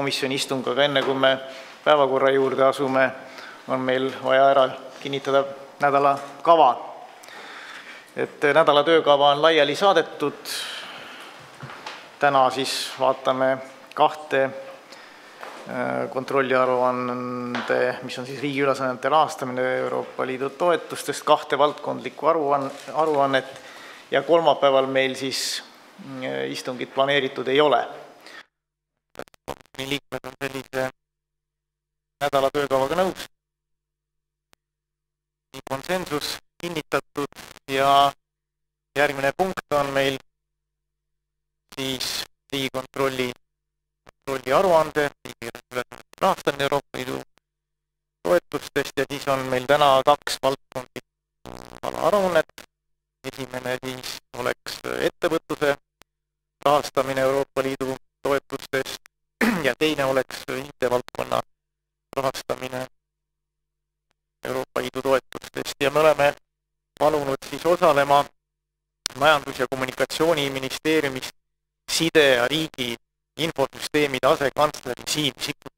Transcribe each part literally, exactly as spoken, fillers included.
komisjoni istung, aga enne kui me päevakorra juurde asume, on meil vaja ära kinnitada nädala kava. Et nädala töökava on laiali saadetud. Täna siis vaatame kahte kontrolliaruande, mis on siis riigi ülesannete rahastamine Euroopa Liidu toetustest, kahte valdkondlikku aruannet ja kolmapäeval meil siis istungit planeeritud ei ole. Liikmed on sellise nädala töökavaga nõus. Konsensus kinnitatud ja järgmine punkt on meil siis Riigikontrolli kontrolli aruande, rahastamine Euroopa Liidu toetustest ja siis on meil täna kaks valdkondlikku aruannet. Esimene siis oleks ettevõtluse rahastamine Euroopa Liidu toetustest ja teine oleks I T-valdkonna rahastamine Euroopa Liidu toetustest ja me oleme palunud siis osalema Majandus- ja Kommunikatsiooniministeeriumist side ja riigi infosüsteemide asekantsleri Siim Sikkut.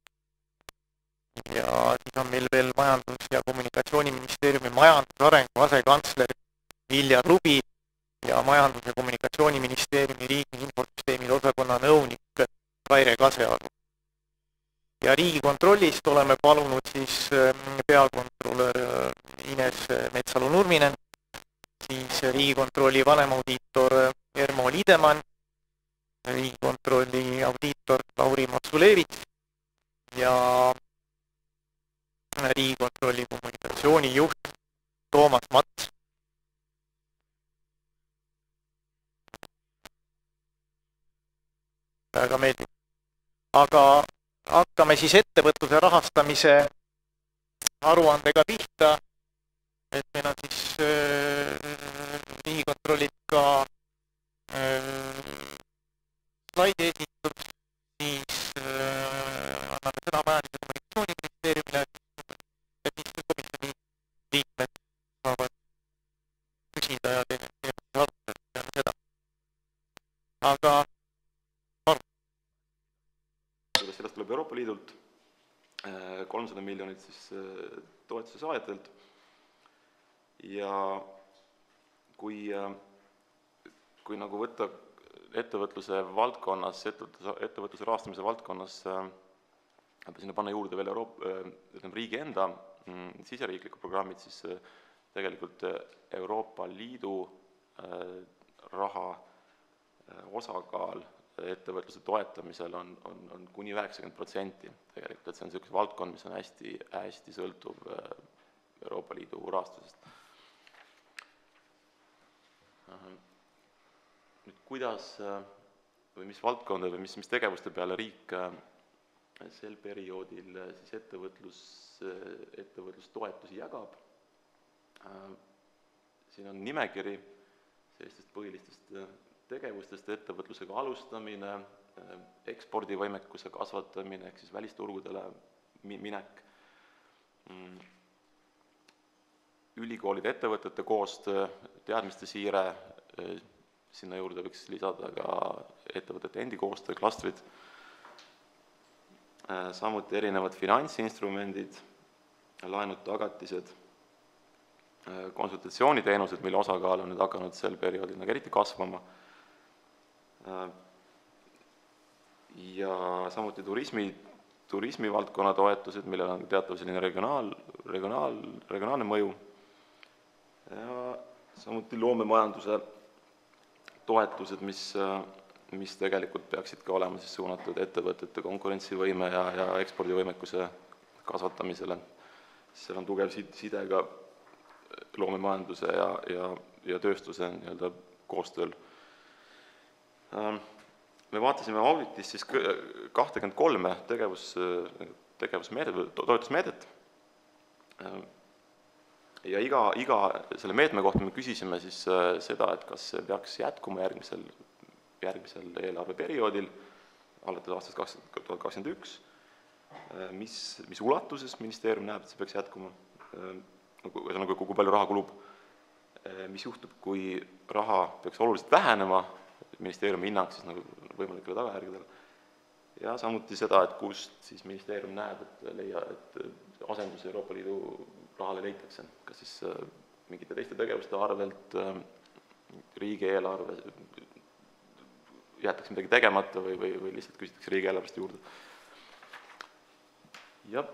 Ja siis on meil veel Majandus- ja Kommunikatsiooniministeeriumi majandusarengu asekantsler Viljar Lubi ja Majandus- ja Kommunikatsiooniministeeriumi riigi infosüsteemide osakonna nõunik Kaire Kasearu. Ja Riigikontrollist oleme palunud siis peakontrolör Ines Metsalu-Nurminen, siis Riigikontrolli vanemaudiitor Ermo Lidemann, Riigikontrolli audiitor Lauri Matsulevits ja Riigikontrolli kommunikatsioonijuht Toomas Mats. Väga meeldib. Aga hakkame siis ettevõtluse rahastamise aruandega pihta, et meil on siis äh, Riigikontrollid ka äh, slaidi esitud, siis äh, anname sõna Majandus- ja Kommunikatsiooniministeeriumile, et siis komisjoni liikmed saavad küsida ja teeme arutada seda. Aga sellest tuleb Euroopa Liidult kolmsada miljonit siis toetuse saajatelt ja kui, kui nagu võtta ettevõtluse valdkonnas, ettevõtluse, ettevõtluse rahastamise valdkonnas sinna panna juurde veel Euroopa, riigi enda siseriikliku programmid, siis tegelikult Euroopa Liidu raha osakaal ettevõtluse toetamisel on, on, on kuni üheksakümmend protsenti tegelikult, et see on selline valdkond, mis on hästi, hästi sõltuv Euroopa Liidu rahastusest. Nüüd kuidas või mis valdkonda või mis, mis tegevuste peale riik sel perioodil siis ettevõtlus, ettevõtlustoetusi jagab. Siin on nimekiri sellistest põhilistest tegevustest, ettevõtlusega alustamine, ekspordivõimekuse kasvatamine, ehk siis välisturgudele minek, ülikoolide ettevõtete koostöö, teadmiste siire, sinna juurde võiks lisada ka ettevõtete endi koostöö, klastrid, samuti erinevad finantsinstrumendid, laenud, tagatised, konsultatsiooniteenused, mille osakaal on nüüd hakanud sel perioodil nagu eriti kasvama, ja samuti turismi, turismi valdkonna toetused, millel on teatav selline regionaal, regionaal, regionaalne mõju ja samuti loomemajanduse toetused, mis, mis tegelikult peaksid ka olema siis suunatud ettevõtete konkurentsivõime ja, ja ekspordivõimekuse kasvatamisele. Seal on tugev side ka loomemajanduse ja, ja, ja tööstuse nii-öelda koostööl. Me vaatasime auditis siis kakskümmend kolm tegevus, tegevusmeedet, toetusmeedet ja iga, iga selle meetme kohta me küsisime siis seda, et kas see peaks jätkuma järgmisel, järgmisel eelarveperioodil, alates aastast kaks tuhat kakskümmend üks, mis, mis ulatuses ministeerium näeb, et see peaks jätkuma, nagu kui palju raha kulub, mis juhtub, kui raha peaks oluliselt vähenema, ministeeriumi hinnang siis nagu võimalikele tagajärgedele ja samuti seda, et kust siis ministeerium näeb, et leia, et asendus Euroopa Liidu rahale leitakse, kas siis mingite teiste tegevuste arvelt, riigieelarve, jäetakse midagi tegemata või, või, või lihtsalt küsitakse riigieelarvest juurde. Jah.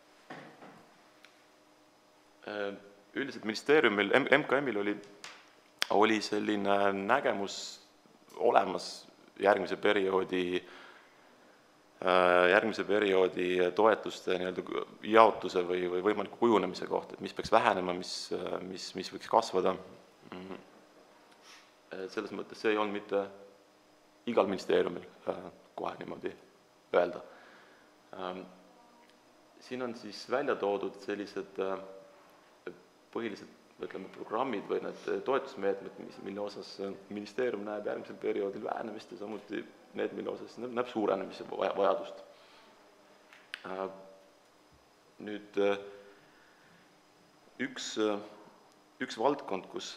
Üldiselt ministeeriumil, M K M-il oli, oli selline nägemus olemas järgmise perioodi, järgmise perioodi toetuste nii-öelda jaotuse või, või võimaliku kujunemise kohta, et mis peaks vähenema, mis, mis, mis võiks kasvada. Selles mõttes see ei olnud mitte igal ministeeriumil kohe niimoodi öelda. Siin on siis välja toodud sellised põhilised, ütleme, programmid või need toetusmeetmed, mille osas ministeerium näeb järgmisel perioodil vähenemist ja samuti need, mille osas näeb suurenemise vajadust. Nüüd üks, üks valdkond, kus,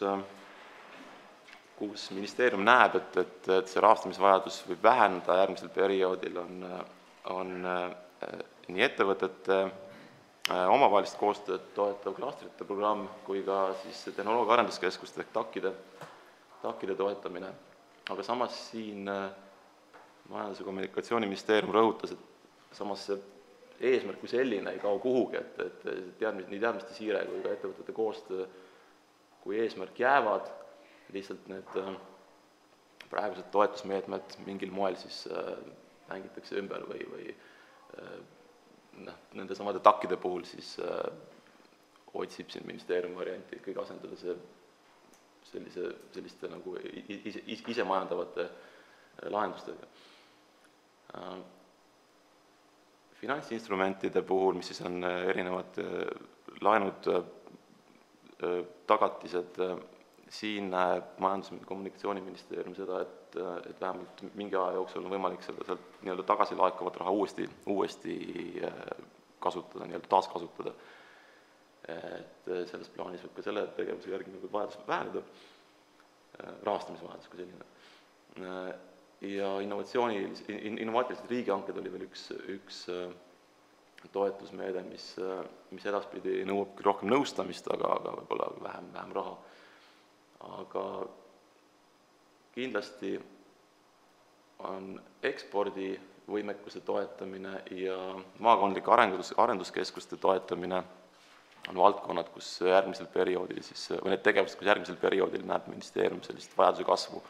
kus ministeerium näeb, et, et, et see rahastamisvajadus võib väheneda järgmisel perioodil, on, on nii ettevõtete omavahelist koostööd toetav klastrite programm kui ka siis tehnoloogia arenduskeskuste ehk takkide, takkide toetamine. Aga samas siin Majandus- ja Kommunikatsiooniministeerium rõhutas, et samas see eesmärk kui selline ei kao kuhugi, et, et teadmist, nii teadmiste siire kui ka ettevõtete koostöö kui eesmärk jäävad, lihtsalt need praegused toetusmeetmed mingil moel siis mängitakse ümber või, või noh, nende samade takkide puhul siis äh, otsib siin ministeerium varianti kõige asendada see sellise, selliste nagu ise, ise majandavate lahendustega. Äh, finantsinstrumentide puhul, mis siis on erinevad laenud, tagatised, siin näeb Majandus- ja Kommunikatsiooniministeerium seda, et, et vähemalt mingi aja jooksul on võimalik seda sealt nii-öelda tagasi laekuvat raha uuesti, uuesti kasutada, nii-öelda taaskasutada. Et selles plaanis võib ka selle tegevuse järgi nagu vajadus väheneda, rahastamisvajadus kui selline. Ja innovatsiooni, innovaatilised riigihanked oli veel üks, üks toetusmeede, mis, mis edaspidi nõuab rohkem nõustamist, aga, aga võib-olla vähem, vähem raha. Aga kindlasti on ekspordivõimekuse toetamine ja maakondlike arendus, arenduskeskuste toetamine on valdkonnad, kus järgmisel perioodil siis, või need tegevused, kus järgmisel perioodil näeb ministeerium sellist vajaduse kasvu,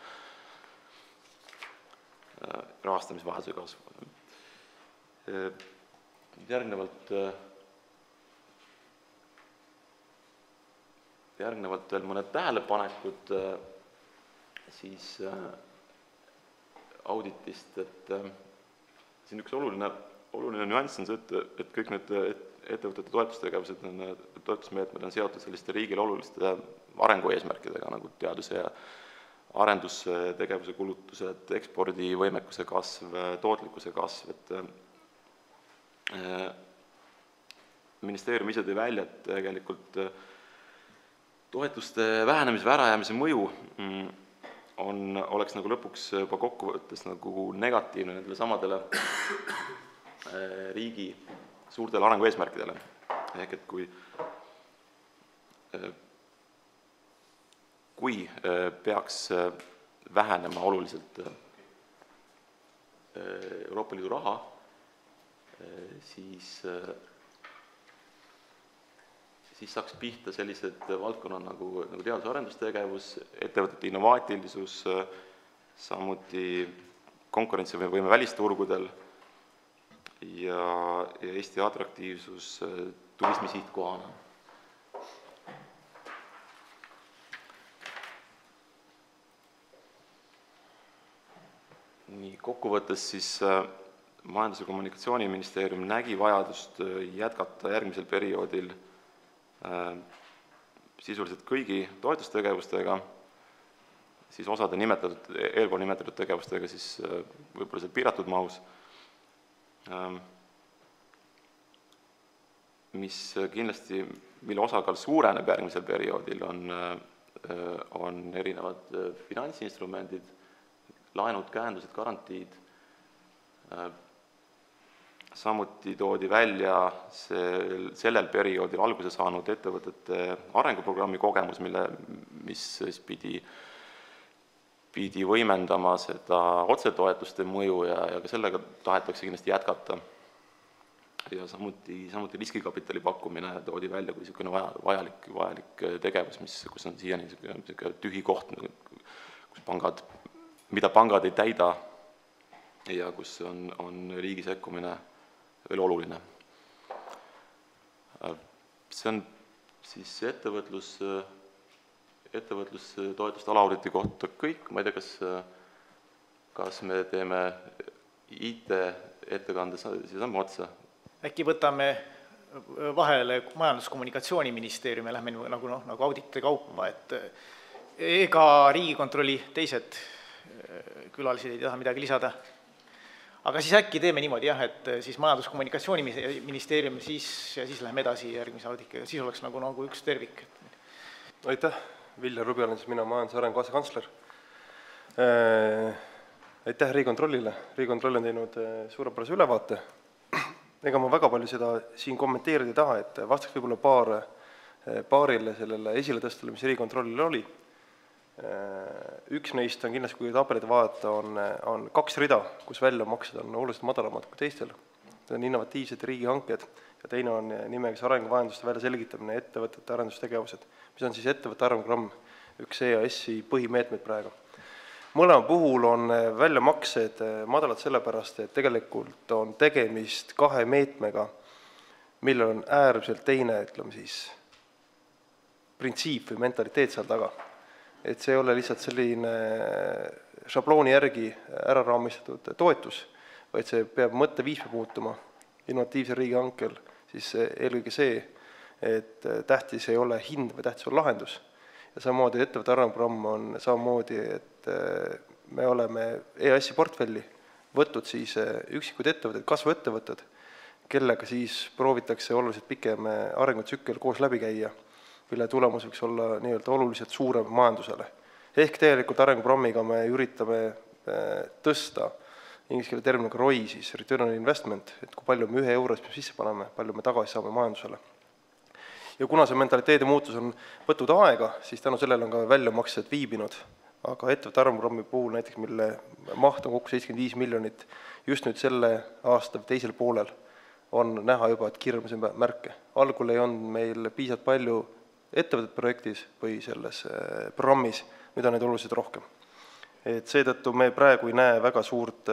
rahastamisvajaduse kasvu. Järgnevalt, järgnevalt veel mõned tähelepanekud siis auditist, et siin üks oluline, oluline nüanss on see, et, et kõik need ettevõtete toetustegevused, toetusmeetmed on seotud selliste riigile oluliste arengueesmärkidega, nagu teaduse ja arendustegevuse kulutused, ekspordivõimekuse kasv, tootlikkuse kasv, et ministeerium ise tõi välja, et tegelikult toetuste vähenemise või ärajäämise mõju on, oleks nagu lõpuks juba kokkuvõttes nagu negatiivne nendele samadele riigi suurtele arengueesmärkidele. Ehk et kui, kui peaks vähenema oluliselt Euroopa Liidu raha, siis, siis saaks pihta sellised valdkonnad nagu, nagu teadus- ja arendustegevus, ettevõtete innovaatilisus, samuti konkurentsivõime välisturgudel ja, ja Eesti atraktiivsus turismi sihtkohana. Nii, kokkuvõttes siis Majandus- ja Kommunikatsiooniministeerium nägi vajadust jätkata järgmisel perioodil sisuliselt kõigi toetustegevustega, siis osade nimetatud, eelpool nimetatud tegevustega siis võib-olla seal piiratud mahus, mis kindlasti, mille osakaal suureneb järgmisel perioodil, on, on erinevad finantsinstrumendid, laenud, käendused, garantiid, samuti toodi välja see, sellel perioodil alguse saanud ettevõtete arenguprogrammi kogemus, mille, mis siis pidi, pidi võimendama seda otsetoetuste mõju ja, ja ka sellega tahetakse kindlasti jätkata. Ja samuti, samuti riskikapitali pakkumine toodi välja kui niisugune vaja, vajalik, vajalik tegevus, mis, kus on siiani niisugune tühi koht, kus pangad, mida pangad ei täida ja kus on, on riigi sekkumine veel oluline. See on siis ettevõtlus, ettevõtlustoetuste alauditi kohta kõik. Ma ei tea, kas, kas me teeme I T-ettekande siis samme otsa? Äkki võtame vahele Majandus-Kommunikatsiooniministeeriumi, lähme nagu, no, nagu auditite kaupa, et ega Riigikontrolli teised külalised ei taha midagi lisada. Aga siis äkki teeme niimoodi, jah, et siis Majandus-Kommunikatsiooniministeerium siis, ja siis läheme edasi järgmise auditiga, siis oleks nagu, nagu üks tervik. Aitäh, Viljar Rubi olen siis mina majanduse arengu asekantsler. Äh, aitäh Riigikontrollile. Riigikontroll on teinud suurepärase ülevaate. Ega ma väga palju seda siin kommenteerida ei taha, et vastaks võib-olla paar, paarile sellele esiletõstule, mis Riigikontrollil oli. Üks neist on kindlasti, kui tabelid vaadata, on, on kaks rida, kus väljamaksed on oluliselt madalamad kui teistel. See on innovatiivsed riigihanked ja teine on nimega arenguvahenduste välja selgitamine, ettevõtete arendustegevused, mis on siis ettevõtte arenguprogramm, üks E A S-i põhimeetmed praegu. Mõlema puhul on väljamaksed madalad sellepärast, et tegelikult on tegemist kahe meetmega, millel on äärmiselt teine, ütleme siis, printsiip või mentaliteet seal taga. Et see ei ole lihtsalt selline šablooni järgi ära raamistatud toetus, vaid see peab mõtteviis peab muutuma innovatiivse riigihankel, siis eelkõige see, et tähtis ei ole hind, või tähtis on lahendus. Ja samamoodi ettevõtte arenguprogramm on samamoodi, et me oleme E A S-i portfelli võtnud siis üksikud ettevõtted, kasvu ettevõtted, kellega siis proovitakse oluliselt pikem arengutsükkel koos läbi käia, mille tulemus võiks olla nii-öelda oluliselt suurem majandusele. Ehk tegelikult arenguprogrammiga me üritame tõsta inglise keele terminiga R O I, siis return on investment, et kui palju me ühe euros sisse paneme, palju me tagasi saame majandusele. Ja kuna see mentaliteedi muutus on võtnud aega, siis tänu sellele on ka väljamaksed viibinud, aga ettevõtte arenguprogrammi puhul näiteks, mille maht on kokku seitsekümmend viis miljonit, just nüüd selle aasta teisel poolel on näha juba, et kirjamise märke. Algul ei olnud meil piisavalt palju ettevõtted projektis või selles programmis, nüüd on neid oluliselt rohkem. Et seetõttu me praegu ei näe väga suurt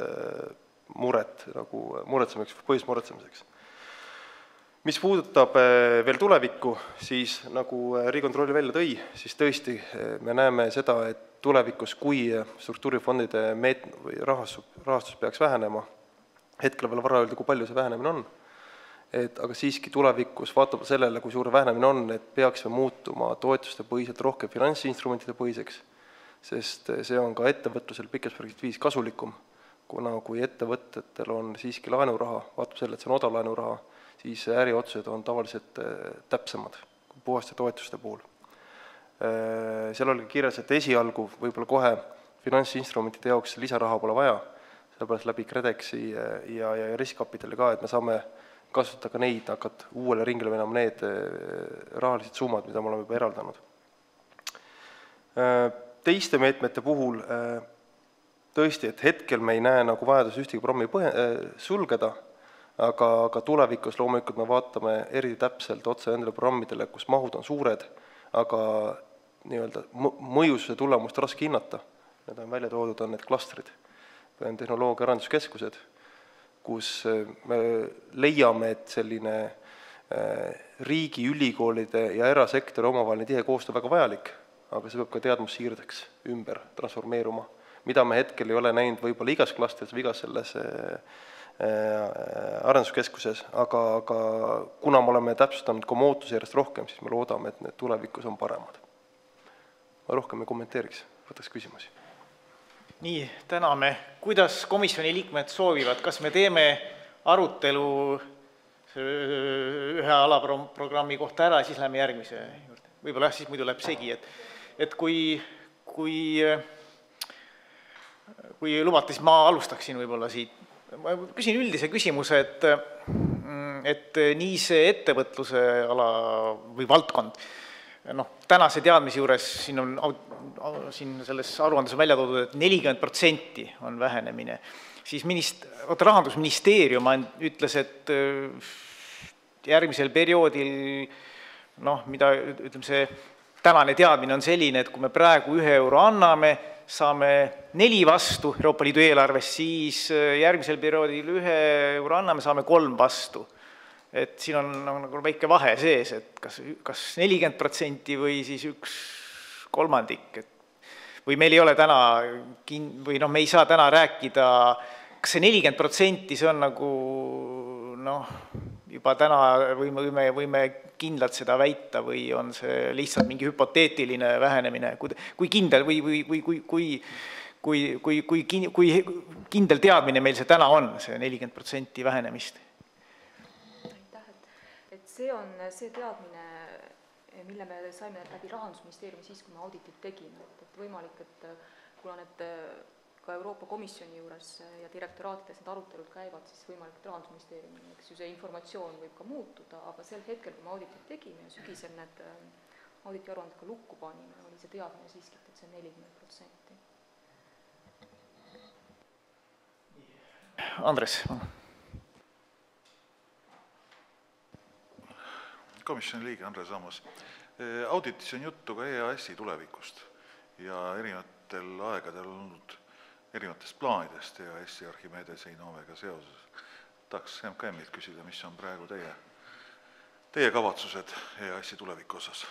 muret, nagu muretsemiseks, põhjus muretsemiseks. Mis puudutab veel tulevikku, siis nagu Riigikontrolli välja tõi, siis tõesti me näeme seda, et tulevikus, kui struktuurifondide meet- või rahastus, rahastus peaks vähenema, hetkel veel vara öelda, kui palju see vähenemine on, et aga siiski tulevikus vaatab sellele, kui suur vähenemine on, et peaksime muutuma toetuste põhiselt rohkem finantsinstrumentide põhiseks, sest see on ka ettevõtlusel pikas perspektiivis kasulikum, kuna kui ettevõtetel on siiski laenuraha, vaatab selle, et see on odav laenuraha, siis äriotsused on tavaliselt täpsemad kui puhaste toetuste puhul. Seal oli kirjas, et esialgu võib-olla kohe finantsinstrumentide jaoks lisaraha pole vaja, sellepärast läbi KredExi ja, ja, ja riskikapitali ka, et me saame kasutada ka neid, hakata uuele ringile venama need rahalised summad, mida me oleme juba eraldanud. Teiste meetmete puhul tõesti, et hetkel me ei näe nagu vajadus ühtegi programmi sulgeda, aga, aga tulevikus loomulikult me vaatame eri täpselt otse nendele programmidele, kus mahud on suured, aga nii-öelda mõjususe tulemust raske hinnata. Need on välja toodud, on need klastrid või on tehnoloogia arenduskeskused, kus me leiame, et selline riigi, ülikoolide ja erasektori omavaheline tihe koostöö väga vajalik, aga see peab ka teadmussiirdeks ümber transformeeruma, mida me hetkel ei ole näinud võib-olla igas klastris või igas selles arenduskeskuses, aga, aga kuna me oleme täpsustanud ka muutusi järjest rohkem, siis me loodame, et need tulevikus on paremad. Ma rohkem ei kommenteeriks, võtaks küsimusi. Nii, täname. Kuidas komisjoni liikmed soovivad? Kas me teeme arutelu ühe alaprogrammi kohta ära ja siis läheme järgmise juurde? Võib-olla jah, siis muidu läheb segi, et, et kui, kui, kui lubate, siis ma alustaksin võib-olla siit ma küsin üldise küsimuse, et, et nii see ettevõtluse ala või valdkond, noh, tänase teadmise juures siin on, siin selles aruandes on välja toodud, et nelikümmend protsenti on vähenemine. Siis minist, oota, Rahandusministeerium ütles, et järgmisel perioodil, noh, mida, ütleme, see tänane teadmine on selline, et kui me praegu ühe euro anname, saame neli vastu Euroopa Liidu eelarvest, siis järgmisel perioodil ühe euro anname, saame kolm vastu. Et siin on nagu väike vahe sees, et kas, kas nelikümmend protsenti või siis üks kolmandik. Et, või meil ei ole täna, või noh, me ei saa täna rääkida, kas see nelikümmend protsenti, see on nagu, noh, juba täna võime, võime, võime kindlalt seda väita või on see lihtsalt mingi hüpoteetiline vähenemine, kui, kui kindel või, või, või kui, kui, kui, kui, kui, kui kindel teadmine meil see täna on, see nelikümmend protsenti vähenemist? Aitäh, et, et see on see teadmine, mille me saime läbi Rahandusministeeriumi siis, kui me auditit tegime, et, et võimalik, et kuna need ka Euroopa Komisjoni juures ja direktoraatides need arutelud käivad, siis võimalik, et Rahandusministeeriumi, eks ju, see informatsioon võib ka muutuda, aga sel hetkel, kui me auditit tegime ja sügisel need auditi aruanded ka lukku panime, oli see teadmine siiski, et see on nelikümmend protsenti. Andres. Komisjoni liige Andres Ammas. Auditis on juttu ka E A S-i tulevikust ja erinevatel aegadel olnud erinevatest plaanidest E A S-i Archimedese Innovega seoses. Tahaks M K M-ilt küsida, mis on praegu teie, teie kavatsused E A S-i tuleviku osas?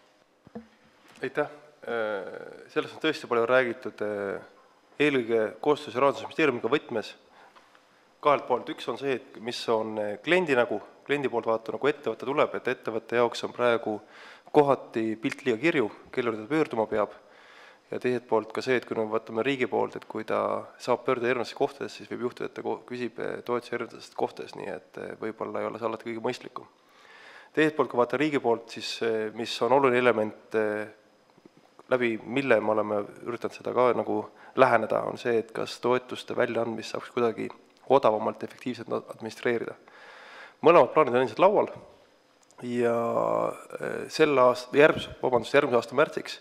Aitäh. Sellest on tõesti palju räägitud eelkõige koostöös Rahandusministeeriumiga võtmes. Kahelt poolt üks on see, et mis on kliendi nägu, kliendi poolt vaata, nagu ettevõtte tuleb, et ettevõtte jaoks on praegu kohati pilt liiga kirju, kellele ta pöörduma peab. Ja teiselt poolt ka see, et kui me võtame riigi poolt, et kui ta saab pöörduda erinevatest kohtadest, siis võib juhtuda, et ta küsib toetuse erinevatest kohtadest, nii et võib-olla ei ole see alati kõige mõistlikum. Teiselt poolt, kui vaata riigi poolt, siis mis on oluline element, läbi mille me oleme üritanud seda ka nagu läheneda, on see, et kas toetuste väljaandmist saaks kuidagi odavamalt efektiivselt administreerida. Mõlemad plaanid on ilmselt laual ja sel aast, järgmise, vabandust, järgmise aasta märtsiks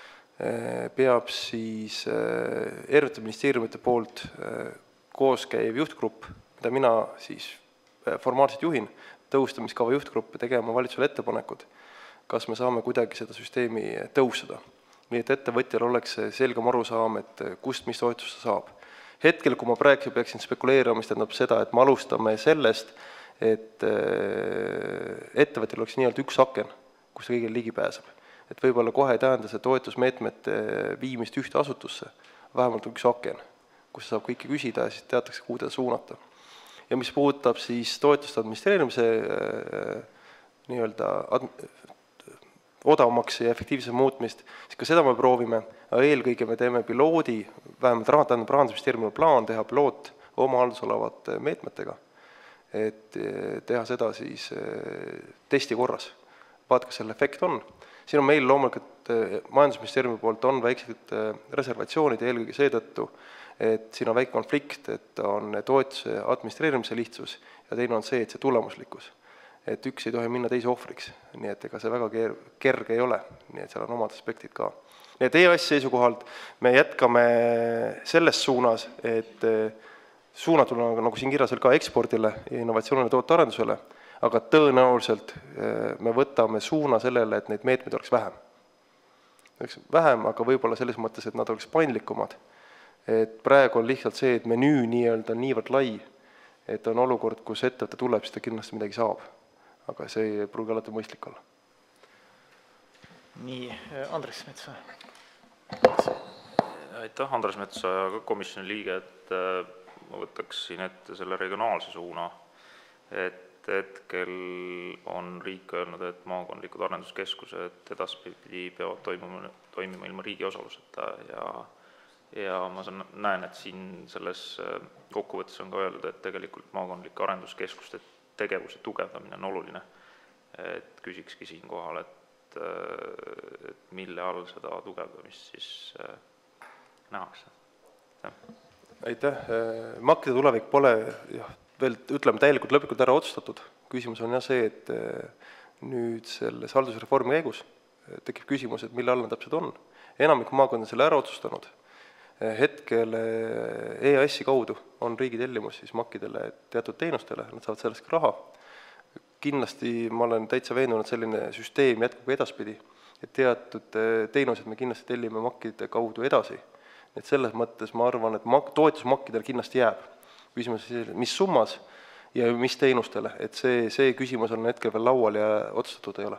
peab siis erinevate ministeeriumite poolt koos käiv juhtgrupp, mida mina siis formaalselt juhin, tõhustamiskava juhtgrupp tegema valitsusele ettepanekud, kas me saame kuidagi seda süsteemi tõustada. Nii et ettevõtjal oleks selgem arusaam, et kust mis toetust saab. Hetkel, kui ma praegu peaksin spekuleerima, mis tähendab seda, et me alustame sellest, et ettevõtjal oleks nii-öelda üks aken, kus ta kõigil ligi pääseb. Et võib-olla kohe ei tähenda see toetusmeetmete viimist ühte asutusse, vähemalt üks aken, kus saab kõike küsida ja siis teatakse, kuhu teda suunata. Ja mis puudutab siis toetuste administreerimise nii-öelda odavamaks ja efektiivse muutmist, siis ka seda me proovime, aga eelkõige me teeme piloodi, vähemalt Rahandusministeeriumil plaan teha piloot oma haldusolevate meetmetega, et teha seda siis testi korras. Vaat, kas selle efekt on. Siin on meil loomulikult majandusministeeriumi poolt on väiksed reservatsioonid eelkõige seetõttu, et siin on väike konflikt, et on toetuse administreerimise lihtsus ja teine on see, et see tulemuslikkus. Et üks ei tohi minna teise ohvriks, nii et ega see väga kerge ei ole, nii et seal on omad aspektid ka. Nii et E A S seisukohalt me jätkame selles suunas, et suunatuna, nagu siin kirjas ka ekspordile ja innovatsioonile tootearendusele, aga tõenäoliselt me võtame suuna sellele, et neid meetmeid oleks vähem. Vähem, aga võib-olla selles mõttes, et nad oleks paindlikumad. Et praegu on lihtsalt see, et menüü nii-öelda niivõrd lai, et on olukord, kus ettevõte tuleb, siis ta kindlasti midagi saab. Aga see ei pruugi alati mõistlik olla. Nii, Andres Metsa. Aitäh, Andres Metsa ja ka komisjoni liige, et ma võtaks siin ette selle regionaalse suuna, et hetkel on riik öelnud, et maakondlikud arenduskeskused edaspidi peavad toimuma, toimima ilma riigi osaluseta ja, ja ma saan, näen, et siin selles kokkuvõttes on ka öeldud, et tegelikult maakondlike arenduskeskuste tegevuse tugevdamine on oluline. Et küsikski siin kohal, et, et mille all seda tugevdamist siis nähakse. Aitäh, makkide tulevik pole jah, veel ütleme täielikult lõplikult ära otsustatud. Küsimus on jah see, et nüüd selle haldusreformi käigus tekib küsimus, et mille all nad täpselt on. Enamik maakond on selle ära otsustanud. Hetkel E A S-i kaudu on riigi tellimus siis makkidele teatud teenustele, nad saavad sellest ka raha. Kindlasti ma olen täitsa veendunud, et selline süsteem jätkub edaspidi, et teatud teenused me kindlasti tellime makkide kaudu edasi. Et selles mõttes ma arvan, et toetus makkidele kindlasti jääb. Küsimus on, mis summas ja mis teenustele, et see, see küsimus on hetkel veel laual ja otsustatud ei ole.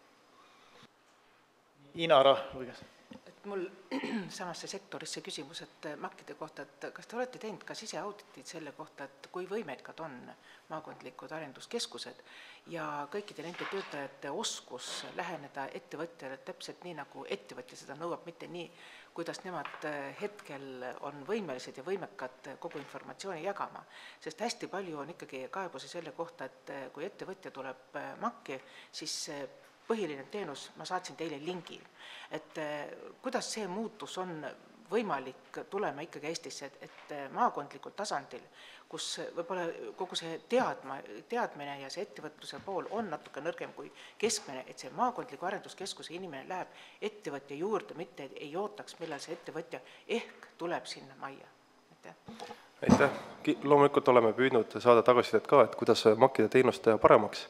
Inara, võigas. Et mul samasse sektorisse küsimus, et makkide kohta, et kas te olete teinud ka siseauditid selle kohta, et kui võimekad on maakondlikud arenduskeskused ja kõikide nende töötajate oskus läheneda ettevõtjale täpselt nii, nagu ettevõtja seda nõuab, mitte nii, kuidas nemad hetkel on võimelised ja võimekad kogu informatsiooni jagama. Sest hästi palju on ikkagi kaebusi selle kohta, et kui ettevõtja tuleb makki, siis põhiline teenus, ma saatsin teile lingi. Et kuidas see muutus on võimalik tulema ikkagi Eestisse, et maakondlikul tasandil, kus võib-olla kogu see teadma, teadmine ja see ettevõtluse pool on natuke nõrgem kui keskmine, et see maakondliku arenduskeskuse inimene läheb ettevõtja juurde, mitte ei ootaks, millal see ettevõtja ehk tuleb sinna majja. Aitäh. Aitäh. Loomulikult oleme püüdnud saada tagasisidet ka, et kuidas makkide teenust teha paremaks.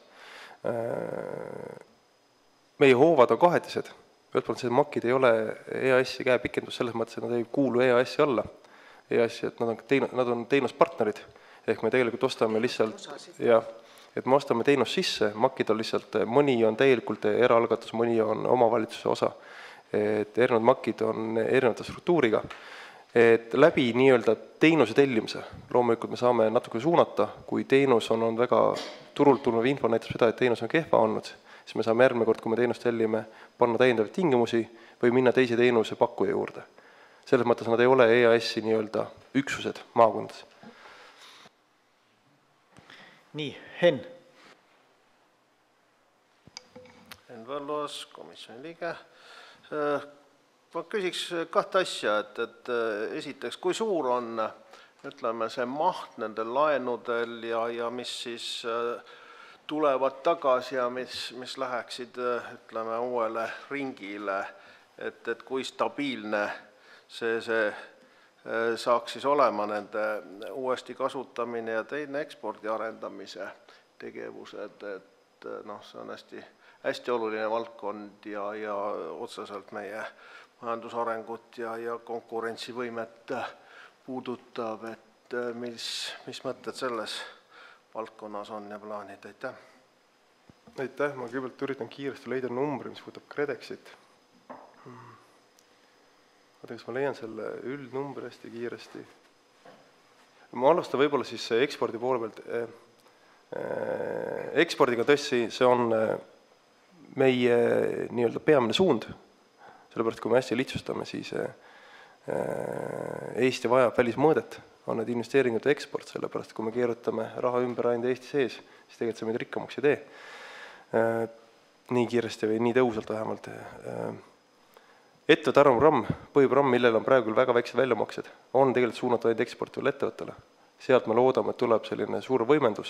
Meie hoovad on kahetised. Ühelt poolt see makkid ei ole E A S-i käepikendus selles mõttes, et nad ei kuulu E A S-i alla. E A S-i, et nad on, tein, nad on teenuspartnerid, ehk me tegelikult ostame lihtsalt, ja, et me ostame teenust sisse, makkid on lihtsalt, mõni on täielikult eraalgatus, mõni on omavalitsuse osa, et erinevad makkid on erinevate struktuuriga, et läbi nii-öelda teenuse tellimise, loomulikult me saame natuke suunata, kui teenus on, on väga turult tulnud info näitab seda, et teenus on kehva olnud, siis me saame järgmine kord, kui me teenust tellime, panna täiendavaid tingimusi või minna teise teenuse pakkuja juurde. Selles mõttes nad ei ole E A S-i nii-öelda üksused maakondades. Nii, Henn. Henn Valluas, komisjoni liige. Ma küsiks kahte asja, et, et esiteks, kui suur on ütleme, see maht nendel laenudel ja, ja mis siis tulevad tagasi ja mis, mis läheksid ütleme, uuele ringile, et, et kui stabiilne see, see saaks siis olema nende uuesti kasutamine ja teine ekspordi arendamise tegevused, et noh, see on hästi, hästi oluline valdkond ja, ja otseselt meie majandusarengut ja, ja konkurentsivõimet puudutab, et mis, mis mõtted selles valdkonnas on ja plaanid, aitäh. Aitäh, ma kõigepealt üritan kiiresti leida numbri, mis puudutab Kredexit. Vaata, kas ma leian selle üldnumbri hästi kiiresti. Ma alustan võib-olla siis ekspordi poole pealt. Ekspordiga tõesti, see on meie nii-öelda peamine suund, sellepärast kui me hästi lihtsustame, siis Eesti vajab välismõõdet, on need investeeringud eksport, sellepärast kui me keerutame raha ümber ainult Eesti sees, siis tegelikult see meid rikkamaks ei tee. Nii kiiresti või nii tõusalt vähemalt. Ettevõtte arvaprogramm, põhiprogramm, millel on praegu väga väiksed väljamaksed, on tegelikult suunatud ainult eksportivale ettevõttele. Sealt me loodame, et tuleb selline suur võimendus.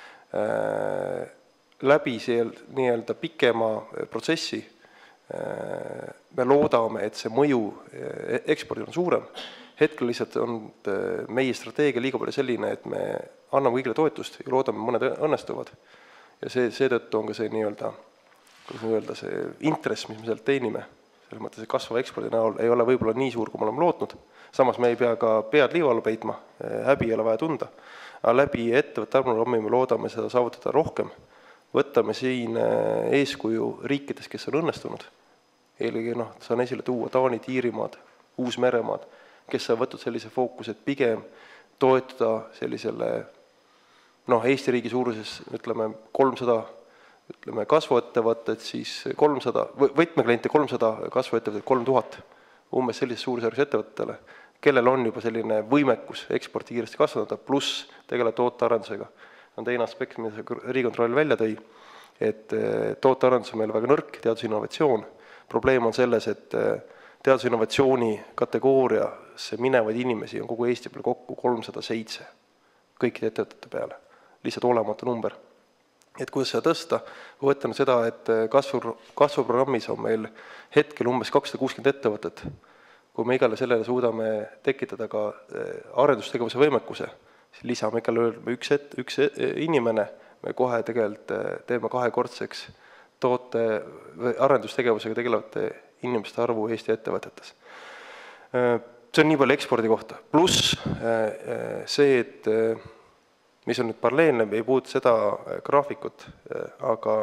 Läbi see nii-öelda pikema protsessi me loodame, et see mõju ekspordil on suurem. Hetkel lihtsalt on meie strateegia liiga palju selline, et me anname kõigile toetust ja loodame, mõned õnnestuvad. Ja see, seetõttu on ka see nii-öelda, kuidas öelda, see intress, mis me sealt teenime, selles mõttes kasvava ekspordi näol ei ole võib-olla nii suur, kui me oleme lootnud. Samas me ei pea ka pead liiva alla peitma, häbi ei ole vaja tunda. Aga läbi ettevõtte arvaprogramme me loodame seda saavutada rohkem. Võtame siin eeskuju riikides, kes on õnnestunud. Eelegi noh, saan esile tuua Taanid, Iirimaad, Uus-Meremaad, kes on võtnud sellise fookus, et pigem toetada sellisele noh, Eesti riigi suuruses ütleme kolmsada ütleme kasvuettevõtted, siis kolmsada, võtmekliente kolmsada kasvuettevõtted, kolm tuhat umbes sellises suurusjärgus ettevõtetele, kellel on juba selline võimekus eksporti kiiresti kasvada, pluss tegeleda tootearendusega. On teine aspekt, mida Riigikontroll välja tõi, et tootearendus on meil väga nõrk, teadus- innovatsioon. Probleem on selles, et teadusinnovatsiooni kategooriasse minevaid inimesi on kogu Eesti peale kokku kolmsada seitse kõikide ettevõtete peale. Lihtsalt olematu number. Et kuidas seda tõsta, kui võtame seda, et kasvu, kasvuprogrammis on meil hetkel umbes kakssada kuuskümmend ettevõtet, kui me igale sellele suudame tekitada ka arendustegevuse võimekuse, siis lisame igale üks, et, üks inimene, me kohe tegelikult teeme kahekordseks toote või arendustegevusega tegelevate inimeste arvu Eesti ettevõtetes. See on nii palju ekspordi kohta. Pluss see, et mis on nüüd paralleelne, ei puudu seda graafikut, aga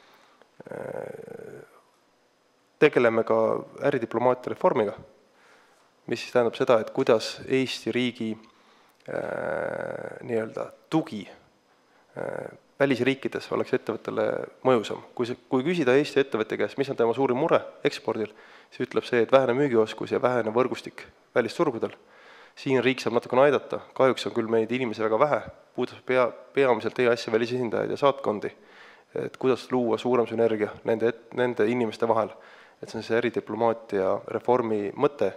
tegeleme ka äridiplomaatia reformiga, mis siis tähendab seda, et kuidas Eesti riigi nii-öelda tugi välisriikides oleks ettevõttele mõjusam. Kui, kui küsida Eesti ettevõtte käest, mis on tema suuri mure ekspordil, siis ütleb see, et vähene müügioskus ja vähene võrgustik välisturgudel. Siin riik saab natukene aidata, kahjuks on küll meid inimesi väga vähe, puudus pea, peamiselt E A S-i välisesindajaid ja saatkondi, et kuidas luua suurem sünergia nende, nende inimeste vahel. Et see on see äridiplomaatia reformi mõte.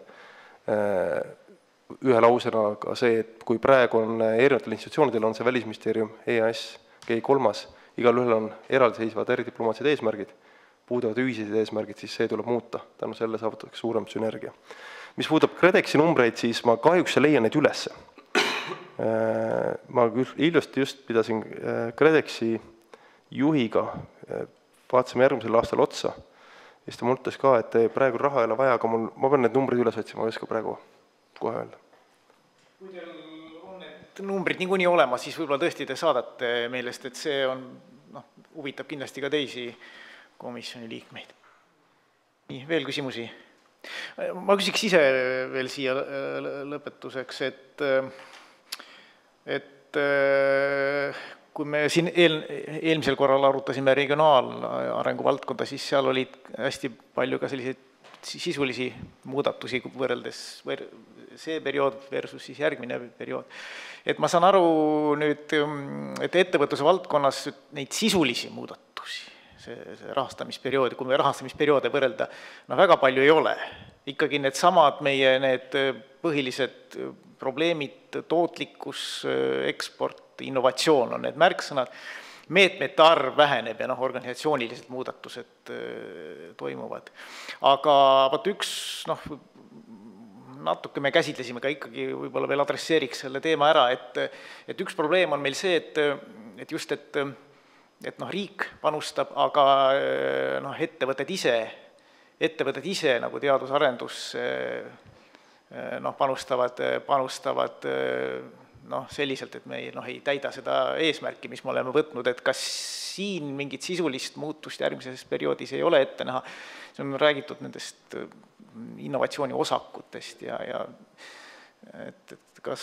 Ühe lausena ka see, et kui praegu on erinevatel institutsioonidel on see Välisministeerium, E A S, G kolm, igal ühel on eraldiseisvad äridiplomaatilised eesmärgid, puudavad ühised eesmärgid, siis see tuleb muuta. Tänu selle saavutatakse suurem sünergia. Mis puudub KredExi numbreid, siis ma kahjuks leian neid ülesse. Ma hiljuti just pidasin KredExi juhiga, vaatasime järgmisel aastal otsa, ja siis ta mõtles ka, et praegu raha ei ole vaja, aga mul, ma pean need numbrid üles otsima, ma ei oska praegu kohe öelda. Kui teil on need numbrid niikuinii olema, siis võib-olla tõesti te saadate meelest, et see on, noh, huvitab kindlasti ka teisi komisjoni liikmeid. Nii, veel küsimusi? Ma küsiks ise veel siia lõpetuseks, et, et kui me siin eel, eelmisel korral arutasime regionaalarengu valdkonda, siis seal olid hästi palju ka selliseid sisulisi muudatusi võrreldes see periood versus siis järgmine periood. Et ma saan aru nüüd, et ettevõtluse valdkonnas neid sisulisi muudatusi, see, see rahastamisperiood, kui me rahastamisperioode võrrelda, no väga palju ei ole. Ikkagi need samad meie need põhilised probleemid, tootlikkus, eksport, innovatsioon on need märksõnad. Meetmete arv väheneb ja noh, organisatsioonilised muudatused toimuvad. Aga vaat üks, noh, natuke me käsitlesime ka ikkagi, võib-olla veel adresseeriks selle teema ära, et, et üks probleem on meil see, et, et just, et, et noh, riik panustab, aga noh, ettevõtted ise, ettevõtted ise nagu teadusarendus noh, panustavad, panustavad noh, selliselt, et me ei, noh, ei täida seda eesmärki, mis me oleme võtnud, et kas siin mingit sisulist muutust järgmises perioodis ei ole ette näha. See on räägitud nendest innovatsiooni osakutest ja, ja et, et kas,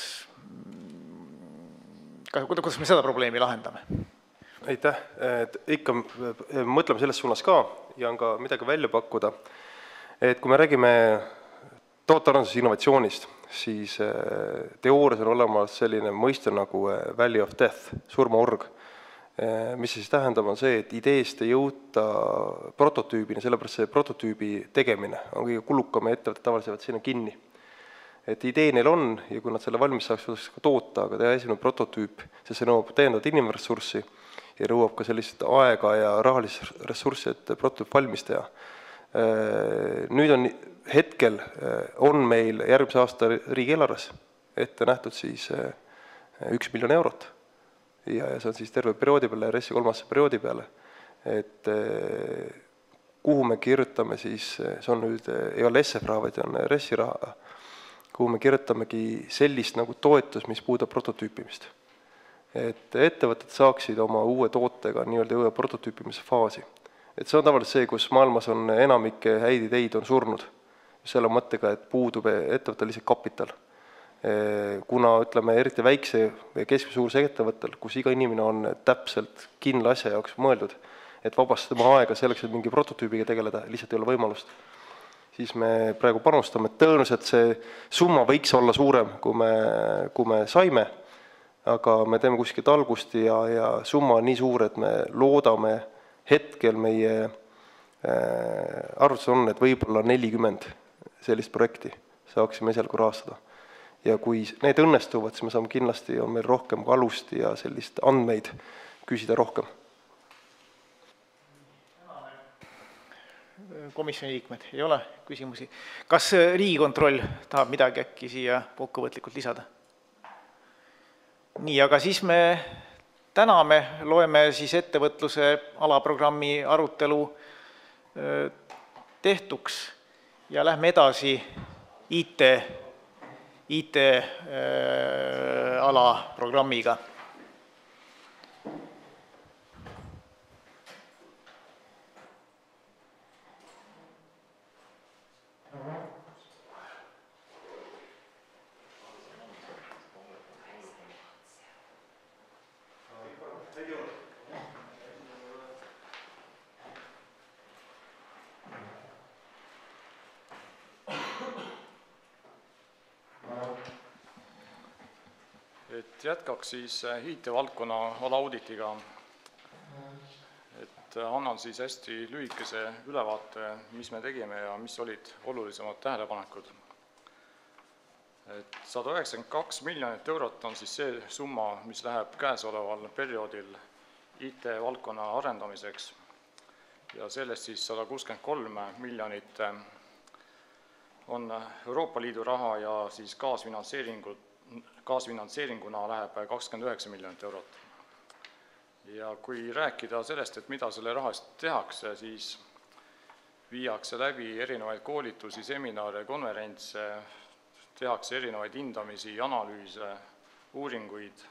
kuidas me seda probleemi lahendame? Aitäh, et ikka mõtleme selles suunas ka ja on ka midagi välja pakkuda, et kui me räägime tootearenduse innovatsioonist, siis teoorias on olemas selline mõiste nagu Valley of Death, surmaorg, mis siis tähendab on see, et ideest ei jõuta prototüübini, sellepärast see prototüübi tegemine on kõige kulukam ja ettevõtted tavaliselt sinna kinni. Et idee neil on ja kui nad selle valmis saaks ka toota, aga teha esimene prototüüp, sest see nõuab täiendavat inimressurssi ja nõuab ka sellist aega ja rahalist ressurssi, et prototüüp valmis teha. Nüüd on hetkel on meil järgmise aasta riigieelarves ette nähtud siis üks miljon eurot ja see on siis terve perioodi peale, R S-i kolmasse perioodi peale, et kuhu me kirjutame siis, see on nüüd, ei ole S F raha, vaid on R S-i raha, kuhu me kirjutamegi sellist nagu toetus, mis puudab prototüüpimist. Et ettevõtted saaksid oma uue tootega nii-öelda uue prototüüpimise faasi. Et see on tavaliselt see, kus maailmas on enamike häid ideid on surnud. Selle mõttega, et puudub ettevõttel lihtsalt kapital. Kuna, ütleme, eriti väikse või keskmise suuruse ettevõttel, kus iga inimene on täpselt kindla asja jaoks mõeldud, et vabastada oma aega selleks, et mingi prototüübiga tegeleda, lihtsalt ei ole võimalust. Siis me praegu panustame, et tõenäoliselt see summa võiks olla suurem, kui me, kui me saime, aga me teeme kuskilt algust ja, ja summa on nii suur, et me loodame hetkel meie arvutus on, et võib-olla nelikümmend sellist projekti saaksime esialgu rahastada. Ja kui need õnnestuvad, siis me saame kindlasti, on meil rohkem ka alust ja sellist andmeid küsida rohkem. Komisjoni liikmed, ei ole küsimusi. Kas Riigikontroll tahab midagi äkki siia kokkuvõtlikult lisada? Nii, aga siis me täname, loeme siis ettevõtluse alaprogrammi arutelu tehtuks ja lähme edasi I T, I T alaprogrammiga. Et jätkaks siis I T-valdkonna alaauditiga, et annan siis hästi lühikese ülevaate, mis me tegime ja mis olid olulisemad tähelepanekud. Et sada üheksakümmend kaks miljonit eurot on siis see summa, mis läheb käesoleval perioodil I T-valdkonna arendamiseks ja sellest siis sada kuuskümmend kolm miljonit on Euroopa Liidu raha ja siis kaasfinantseeringud kaasfinantseeringuna läheb kakskümmend üheksa miljonit eurot. Ja kui rääkida sellest, et mida selle rahast tehakse, siis viiakse läbi erinevaid koolitusi, seminare, konverentse, tehakse erinevaid hindamisi, analüüse, uuringuid.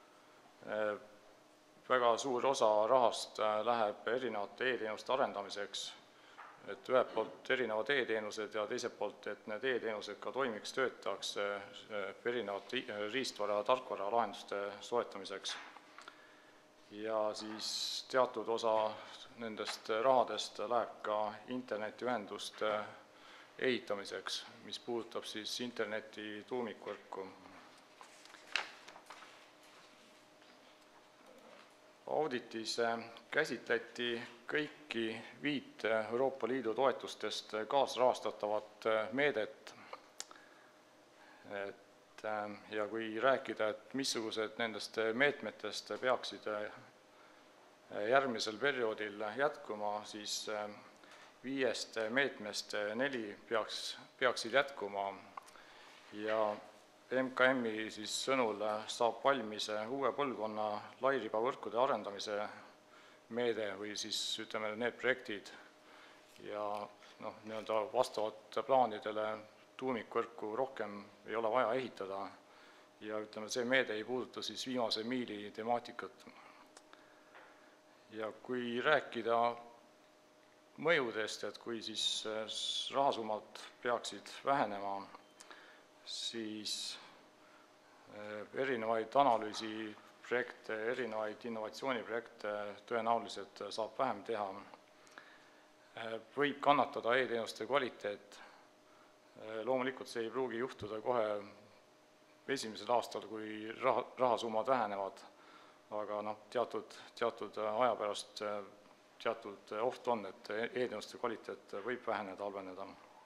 Väga suur osa rahast läheb erinevate e-teenuste arendamiseks, et ühelt poolt erinevad e-teenused ja teiselt poolt, et need e-teenused ka toimiks, töötaks erinevate riistvara ja tarkvara lahenduste soetamiseks. Ja siis teatud osa nendest rahadest läheb ka internetiühenduste ehitamiseks, mis puudutab siis interneti tuumikvõrku. Auditis käsitleti kõiki viit Euroopa Liidu toetustest kaasrahastatavat meedet. Et, ja kui rääkida, et missugused nendest meetmetest peaksid järgmisel perioodil jätkuma, siis viiest meetmest neli peaks, peaksid jätkuma ja M K M-i siis sõnul saab valmis uue põlvkonna lairibavõrkude arendamise meede või siis ütleme need projektid ja noh, nii-öelda vastavalt plaanidele tuumikvõrku rohkem ei ole vaja ehitada ja ütleme, see meede ei puuduta siis viimase miili temaatikat. Ja kui rääkida mõjudest, et kui siis rahasummad peaksid vähenema, siis erinevaid analüüsiprojekte, erinevaid innovatsiooniprojekte tõenäoliselt saab vähem teha. Võib kannatada e-teenuste kvaliteet. Loomulikult see ei pruugi juhtuda kohe esimesel aastal, kui raha, rahasummad vähenevad, aga noh, teatud, teatud aja pärast teatud oht on, et e-teenuste kvaliteet võib väheneda, halveneda.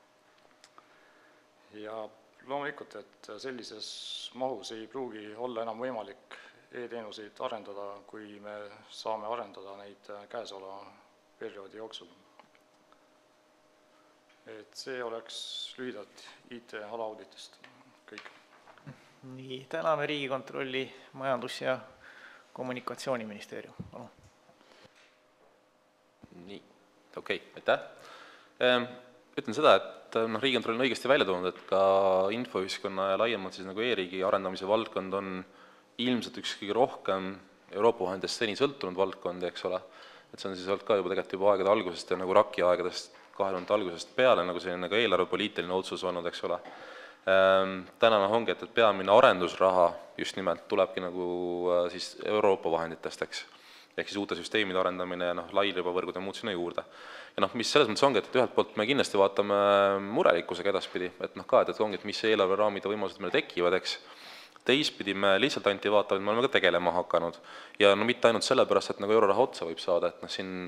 Ja loomulikult, et sellises mahus ei pruugi olla enam võimalik e-teenuseid arendada, kui me saame arendada neid käesoleva perioodi jooksul. Et see oleks lühidalt I T alaauditest kõik. Nii, täname Riigikontrolli majandus- ja kommunikatsiooniministeerium. Palun. Nii, okei, okay, aitäh. Ütlen seda, et no, Riigikontroll on õigesti välja toonud, et ka infoühiskonna ja laiemalt siis nagu e-riigi arendamise valdkond on ilmselt üks kõige rohkem Euroopa vahendist seni sõltunud valdkondi, eks ole. Et see on siis olnud ka juba tegelikult juba aegade algusest ja nagu raki aegadest kahe tuhande algusest peale nagu selline nagu eelarvepoliitiline otsus olnud, eks ole. Tänane ongi, et peamine arendusraha just nimelt tulebki nagu siis Euroopa vahenditest, eks. Ehk siis uute süsteemide arendamine ja noh, lairibavõrgud ja muud sinna juurde. Ja noh, mis selles mõttes ongi, et ühelt poolt me kindlasti vaatame murelikkusega edaspidi, et noh ka, et ongi, et mis eelarveraamide võimalused meile tekivad, eks. Teistpidi me lihtsalt ainult ei vaata, et me oleme ka tegelema hakanud. Ja no mitte ainult sellepärast, et nagu euroraha otsa võib saada, et noh, siin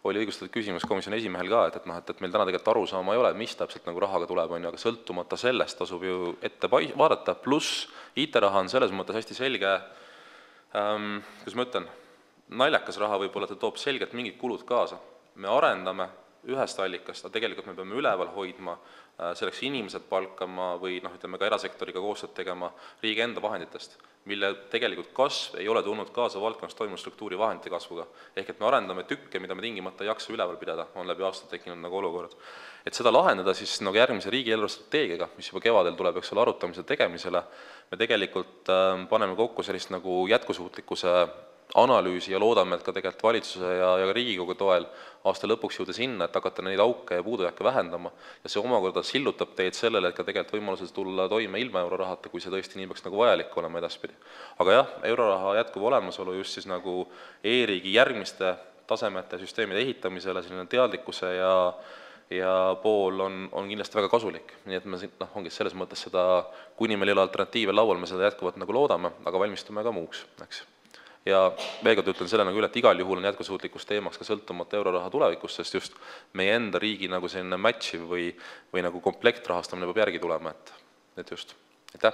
oli õigustatud küsimus komisjoni esimehel ka, et, et noh, et, et meil täna tegelikult arusaama ei ole, mis täpselt nagu rahaga tuleb, on ju, aga sõltumata sellest tasub ju ette pai-, vaadata, pluss I T-raha on selles mõttes hästi selge, ähm, kuidas ma ütlen, naljakas raha võib-olla, et ta toob selgelt mingid kulud kaasa. Me arendame ühest allikast, aga tegelikult me peame üleval hoidma, selleks inimesed palkama või noh, ütleme ka erasektoriga koostööd tegema riigi enda vahenditest, mille tegelikult kasv ei ole tulnud kaasa valdkonnas toimunud struktuuri vahendite kasvuga. Ehk et me arendame tükke, mida me tingimata ei jaksa üleval pidada, on läbi aastat tekkinud nagu olukord. Et seda lahendada siis nagu järgmise riigi eelarvestrateegiaga, mis juba kevadel tuleb, eks ole, arutamisel tegemisele, me tegelikult paneme kokku sellist nagu jätkusuutlikkuse analüüsi ja loodame, et ka tegelikult valitsuse ja, ja Riigikogu toel aasta lõpuks jõuda sinna, et hakata neid auke ja puudujääke vähendama ja see omakorda sillutab teid sellele, et ka tegelikult võimaluses tulla toime ilma eurorahata, kui see tõesti nii peaks nagu vajalik olema edaspidi. Aga jah, euroraha jätkuv olemasolu just siis nagu e-riigi järgmiste tasemete süsteemide ehitamisele, selline teadlikkuse ja ja pool on, on kindlasti väga kasulik. Nii et me noh, ongi selles mõttes seda, kuni meil ei ole alternatiive laual, me seda jätkuvalt nagu loodame, aga valmistume ka muuks, eks. Ja veelkord ütlen selle nagu üle, et igal juhul on jätkusuutlikus teemaks ka sõltumata euroraha tulevikust, sest just meie enda riigi nagu selline matchiv või, või nagu komplektrahastamine peab järgi tulema, et, et just. Aitäh!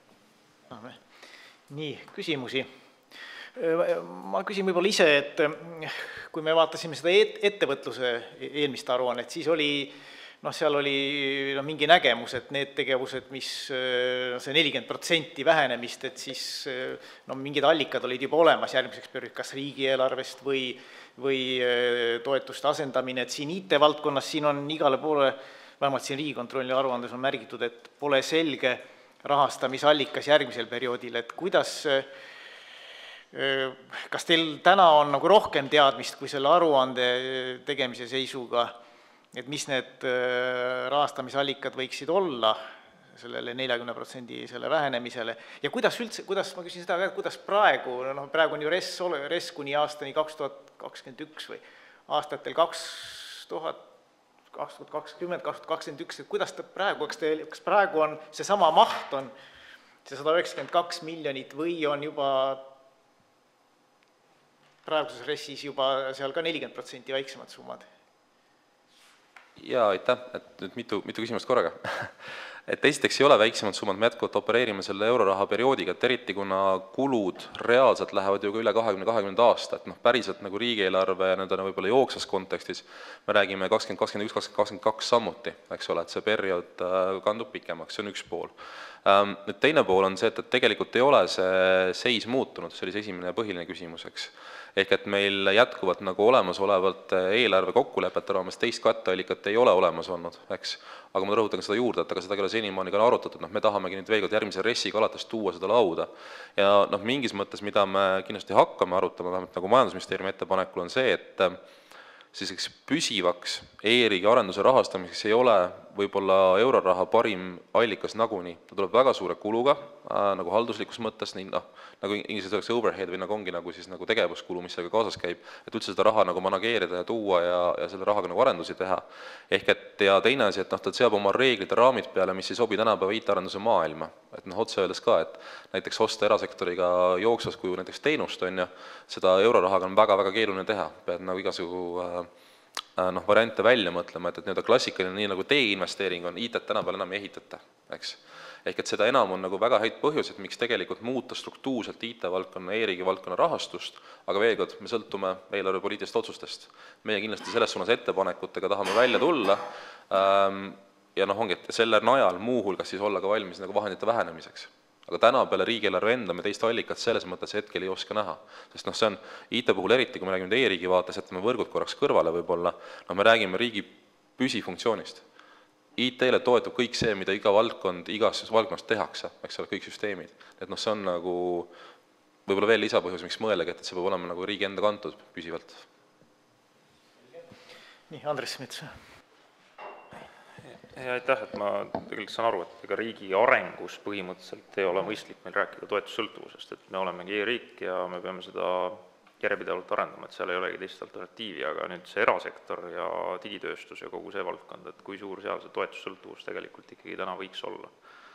Nii, küsimusi. Ma küsin võib-olla ise, et kui me vaatasime seda ettevõtluse eelmist aruannet, siis oli noh, seal oli no, mingi nägemus, et need tegevused, mis see nelikümmend protsenti vähenemist, et siis no, mingid allikad olid juba olemas järgmiseks perioodiks, kas riigieelarvest või, või toetuste asendamine, et siin I T-valdkonnas siin on igale poole, vähemalt siin Riigikontrolli aruandes on märgitud, et pole selge rahastamisallikas järgmisel perioodil, et kuidas kas teil täna on nagu rohkem teadmist kui selle aruande tegemise seisuga, et mis need rahastamisallikad võiksid olla sellele neljakümne protsendi selle vähenemisele ja kuidas üldse, kuidas, ma küsin seda ka, et kuidas praegu, no praegu on ju RES, RES kuni aastani kaks tuhat kakskümmend üks või aastatel kaks tuhat kakskümmend, kaks tuhat kakskümmend üks, et kuidas ta praegu, kas, te, kas praegu on seesama maht on see sada üheksakümmend kaks miljonit või on juba praeguses RES-is juba seal ka nelikümmend protsenti väiksemad summad? Jaa, aitäh, et nüüd mitu, mitu küsimust korraga. Et esiteks ei ole väiksemad summad, me jätkuvalt opereerime selle euroraha perioodiga, et eriti kuna kulud reaalselt lähevad ju ka üle kahekümne kahekümnenda aasta, et noh, päriselt nagu riigieelarve ja nendena võib-olla jooksvas kontekstis me räägime kakskümmend kakskümmend üks, kakskümmend kakskümmend kaks samuti, eks ole, et see periood kandub pikemaks, see on üks pool. Nüüd teine pool on see, et tegelikult ei ole see seis muutunud, see oli see esimene ja põhiline küsimus, eks. Ehk et meil jätkuvalt nagu olemasolevalt eelarve kokkulepete raames teist katteallikat ei ole olemas olnud, eks. Aga ma rõhutan seda juurde, et aga seda ei ole senimaani ka arutatud, noh, me tahamegi nüüd veelgod järgmise RES-iga alates tuua seda lauda. Ja noh, mingis mõttes, mida me kindlasti hakkame arutama, vähemalt nagu majandusministeeriumi ettepanekul on see, et selliseks püsivaks e-riigi arenduse rahastamiseks ei ole võib-olla euroraha parim allikas nagunii. Ta tuleb väga suure kuluga, äh, nagu halduslikus mõttes, nii, noh, nagu inglised oleks overhead või nagu ongi nagu, siis, nagu tegevuskulu, mis sellega kaasas käib, et üldse seda raha nagu manageerida ja tuua ja, ja selle rahaga nagu arendusi teha. Ehk et ja teine asi, et noh, ta seab oma reeglid ja raamid peale, mis ei sobi tänapäeva I T-arenduse maailma. Et noh, otse öeldes ka, et näiteks osta erasektoriga jooksvas kuju näiteks teenust on ja seda eurorahaga on väga-väga keeruline teha. Pead nagu igasugu äh, noh, variante välja mõtlema, et, et nii-öelda klassikaline nii nagu teeinvesteering on, I T-t tänapäeval enam ei ehitata, eks. Ehk et seda enam on nagu väga häid põhjused, miks tegelikult muuta struktuurselt I T-valdkonna, e-riigi valdkonna rahastust, aga veel kord, me sõltume eelarvepoliitilistest otsustest. Meie kindlasti selles suunas ettepanekutega tahame välja tulla ähm, ja noh, ongi, et selle najal muuhulgas siis olla ka valmis nagu vahendite vähenemiseks. Aga täna peale riigieelarve enda me teist allikat selles mõttes hetkel ei oska näha. Sest noh, see on I T puhul eriti, kui me räägime e-riigi vaates, et me võrgud korraks kõrvale võib-olla, no me räägime riigi püsifunktsioonist. I T-le toetub kõik see, mida iga valdkond, igas valdkonnas tehakse, eks ole, kõik süsteemid. Et noh, see on nagu võib-olla veel lisapõhjus, miks mõelegi, et see peab olema nagu riigi enda kantud püsivalt. Nii, Andres Mets. Ja aitäh, et ma tegelikult saan aru, et ega riigi arengus põhimõtteliselt ei ole mõistlik meil rääkida toetussõltuvusest, et me olemegi e-riik ja me peame seda järjepidevalt arendama, et seal ei olegi teist alternatiivi, aga nüüd see erasektor ja digitööstus ja kogu see valdkond, et kui suur seal see toetussõltuvus tegelikult ikkagi täna võiks olla?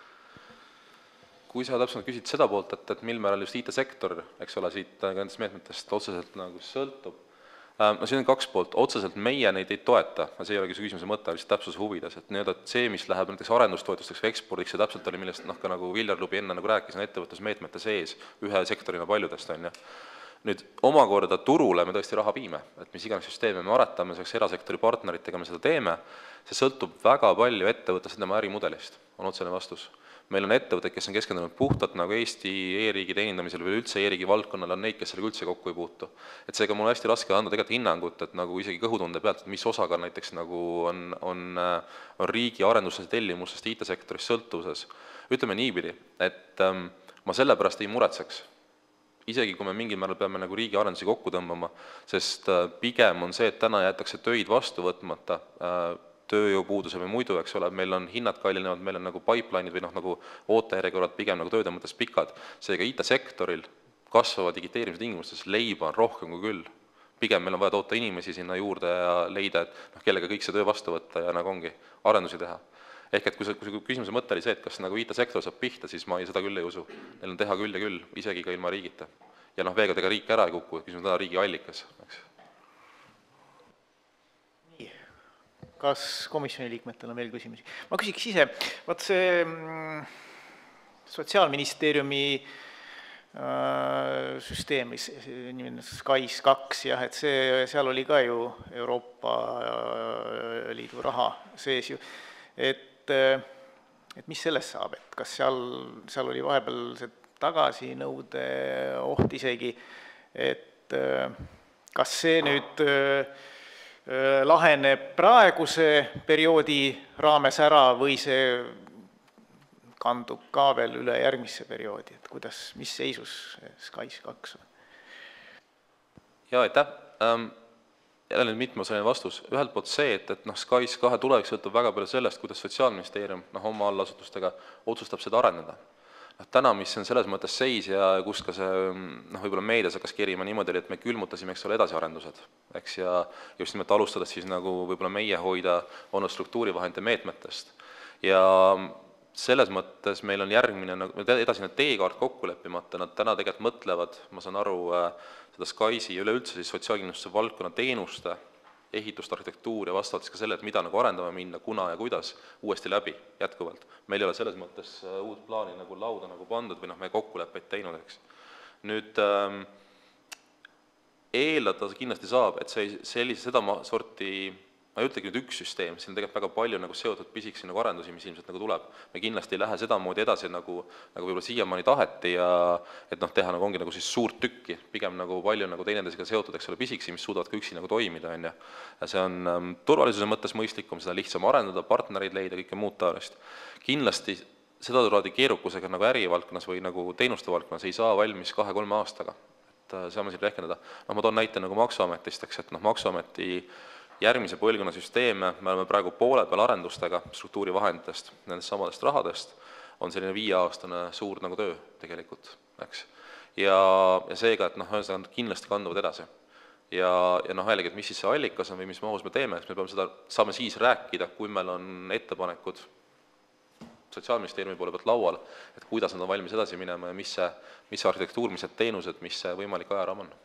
Kui sa täpselt küsid seda poolt, et, et mil määral just I T-sektor, eks ole, siit nendest meetmetest otseselt nagu sõltub, No siin on kaks poolt, otseselt meie neid ei toeta, see ei olegi see küsimuse mõte, lihtsalt täpsuse huvides, et nii-öelda see, mis läheb näiteks arendustoetusteks või ekspordiks, see täpselt oli, millest noh, ka nagu Viljar Lubi enne nagu rääkis, on ettevõtlusmeetmete sees ühe sektorina paljudest, on ju. Nüüd omakorda turule me tõesti raha viime, et mis iganes süsteeme me aretame, selleks erasektori partneritega me seda teeme, see sõltub väga palju ettevõttest tema ärimudelist, on otsene vastus. Meil on ettevõtted, kes on keskendunud puhtalt nagu Eesti e-riigi teenindamisel või üldse e-riigi valdkonnal, on neid, kes sellega üldse kokku ei puutu. Et seega mul on hästi raske anda tegelikult hinnangut, et nagu isegi kõhutunde pealt, et mis osaga näiteks nagu on, on, on riigi arendusest tellimusest I T-sektoris sõltuvuses. Ütleme niipidi, et ähm, ma sellepärast ei muretseks, isegi kui me mingil määral peame nagu riigi arendusi kokku tõmbama, sest äh, pigem on see, et täna jäetakse töid vastu võtmata, äh, tööjõupuuduse või muidu, eks ole, meil on hinnad kallinevad, meil on nagu pipeline'id või noh, nagu ootejärjekorrad pigem nagu tööde mõttes pikad. Seega I T-sektoril kasvava digiteerimise tingimustes leiba on rohkem kui küll. Pigem meil on vaja toota inimesi sinna juurde ja leida, et noh, kellega kõik see töö vastu võtta ja nagu ongi arendusi teha. Ehk et kui see, kui see küsimuse mõte oli see, et kas nagu I T-sektor saab pihta, siis ma ei, seda küll ei usu. Neil on teha küll ja küll, isegi ka ilma riigita. Ja noh, veega tega riik ära ei kuku, küsimus on täna riigi allikas, eks. Kas komisjoni liikmetel on veel küsimusi? Ma küsiks ise, vaat see Sotsiaalministeeriumi äh, süsteem, SKAIS kaks, jah, et see, seal oli ka ju Euroopa Liidu raha sees ju, et, et mis sellest saab, et kas seal, seal oli vahepeal see tagasinõude oht isegi, et kas see nüüd laheneb praeguse perioodi raames ära või see kandub ka veel üle järgmisse perioodi, et kuidas, mis seisus SKAIS kaks on? Jaa, aitäh. Ähm, jälle nüüd mitmeosaline vastus. Ühelt poolt see, et, et noh, SKAIS kahe tulevik sõltub väga palju sellest, kuidas Sotsiaalministeerium noh, oma allasutustega otsustab seda arendada. No, täna, mis on selles mõttes seis ja kus ka see noh, võib-olla meedias hakkas kerima niimoodi, et me külmutasime, eks ole, edasiarendused, eks, ja just nimelt alustades siis nagu võib-olla meie hoida olnud struktuurivahendite meetmetest. Ja selles mõttes meil on järgmine, nagu edasine teekaart kokku leppimata, nad täna tegelikult mõtlevad, ma saan aru, seda SKAIS-i ja üleüldse siis sotsiaalkindlustuse valdkonna teenuste ehitust, arhitektuur ja vastavalt siis ka selle, et mida nagu arendama minna, kuna ja kuidas, uuesti läbi jätkuvalt. Meil ei ole selles mõttes uut plaani nagu lauda nagu pandud või noh, me kokkuleppeid teinud, eks. Nüüd ähm, eeldada kindlasti saab, et see sellise seda sorti, ma ei ütlegi nüüd üks süsteem, siin on tegelikult väga palju nagu seotud pisiksi nagu arendusi, mis ilmselt nagu tuleb. Me kindlasti ei lähe seda moodi edasi, nagu, nagu võib-olla siiamaani taheti ja et noh, teha nagu ongi nagu siis suurt tükki, pigem nagu palju nagu teineteisega seotud, eks ole, pisiksi, mis suudavad ka üksi nagu toimida, on ja. Ja see on ähm, turvalisuse mõttes mõistlikum, seda lihtsam arendada, partnereid leida, kõike muud taolist. Kindlasti seda turvadi keerukusega nagu ärivaldkonnas või nagu teenuste valdkonnas ei saa valmis kahe-kolme aastaga, et äh, saame siin rehkendada. No ma toon näite nagu Maksuametist, eks, et noh, Maksuameti järgmise põlvkonna süsteeme, me oleme praegu poole peal arendustega struktuurivahenditest, nendest samadest rahadest, on selline viieaastane suur nagu töö tegelikult, eks. Ja, ja seega, et noh, ühesõnaga kindlasti kanduvad edasi. Ja, ja noh, jällegi, et mis siis see allikas on või mis mahus me teeme, me peame seda, saame siis rääkida, kui meil on ettepanekud Sotsiaalministeeriumi poole pealt laual, et kuidas nad on valmis edasi minema ja mis see, mis see arhitektuur, mis see teenused, mis see võimalik ajaraam on.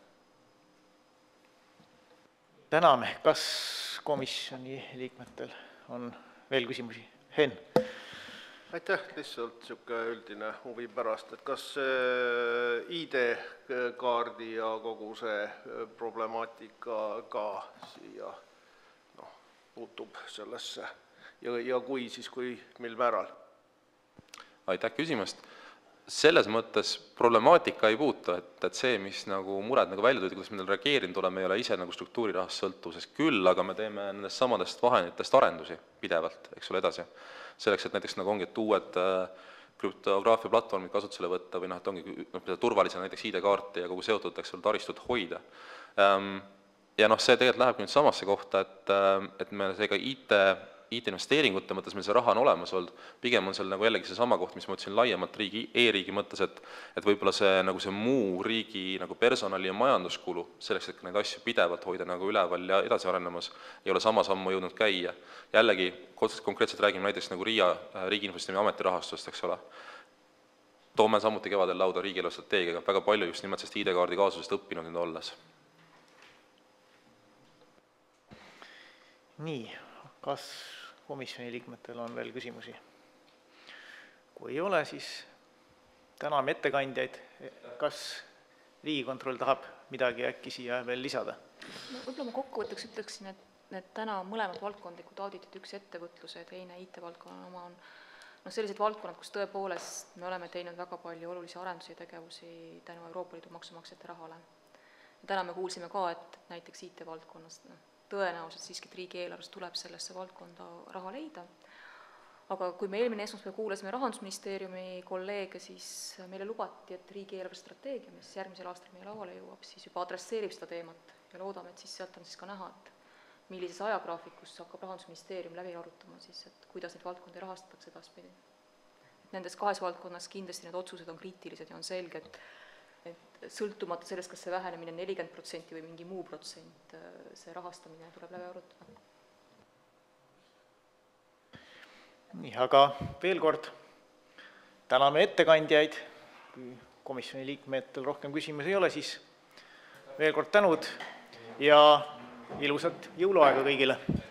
Täname, kas komisjoni liikmetel on veel küsimusi? Henn? Aitäh, lihtsalt niisugune üldine huvi pärast, et kas I D-kaardi ja kogu see problemaatika ka siia noh, puutub sellesse ja, ja kui, siis kui mil määral? Aitäh küsimast. Selles mõttes problemaatika ei puutu, et, et see, mis nagu mured nagu välja tuli, kuidas me reageerinud oleme, ei ole ise nagu struktuurirahast sõltuvuses küll, aga me teeme nendest samadest vahenditest arendusi pidevalt, eks ole, edasi. Selleks, et näiteks nagu ongi, et uued krüptograafia platvormid kasutusele võtta või noh, et ongi noh, turvalisena näiteks I D-kaarti ja kogu seotud, eks ole, taristut hoida. Ja noh, see tegelikult läheb nüüd samasse kohta, et, et me seega I T I T-investeeringute mõttes meil see raha on olemas olnud, pigem on seal nagu jällegi see sama koht, mis ma ütlesin laiemalt riigi, e-riigi mõttes, et, et võib-olla see, nagu see muu riigi nagu personali ja majanduskulu, selleks, et neid asju pidevalt hoida nagu üleval ja edasi arenemas, ei ole sama sammu jõudnud käia. Jällegi, konkreetselt räägime näiteks nagu RIA, Riigi Infosüsteemi Ameti rahastust, eks ole. Toome samuti kevadel lauda riigieelarve strateegiaga väga palju just nimelt sest I D-kaardi kaasusest õppinud nüüd olles. nii, kas komisjoni liikmetel on veel küsimusi? Kui ei ole, siis täname ettekandjaid. Kas Riigikontroll tahab midagi äkki siia veel lisada? No, võib-olla ma kokkuvõtteks ütleksin, et need täna mõlemad valdkondlikud auditit, üks ettevõtluse ja teine I T-valdkonna oma on no, sellised valdkonnad, kus tõepoolest me oleme teinud väga palju olulisi arendusi ja tegevusi tänu Euroopa Liidu maksumaksjate rahale. Ja täna me kuulsime ka, et näiteks I T-valdkonnas no, tõenäoliselt siiski riigieelarvest tuleb sellesse valdkonda raha leida. Aga kui me eelmine esmaspäev kuulasime Rahandusministeeriumi kolleege, siis meile lubati, et riigieelarve strateegia, mis järgmisel aastal meie lauale jõuab, siis juba adresseerib seda teemat ja loodame, et siis sealt on siis ka näha, et millises ajagraafikus hakkab Rahandusministeerium läbi arutama, siis, et kuidas neid valdkondi rahastatakse edaspidi. Et nendes kahes valdkonnas kindlasti need otsused on kriitilised ja on selge, et, et sõltumata sellest, kas see vähenemine on nelikümmend protsenti või mingi muu protsent, see rahastamine tuleb läbi arutada. Nii, aga veel kord täname ettekandjaid. Kui komisjoni liikmetel rohkem küsimusi ei ole, siis veel kord tänud ja ilusat jõuluaega kõigile!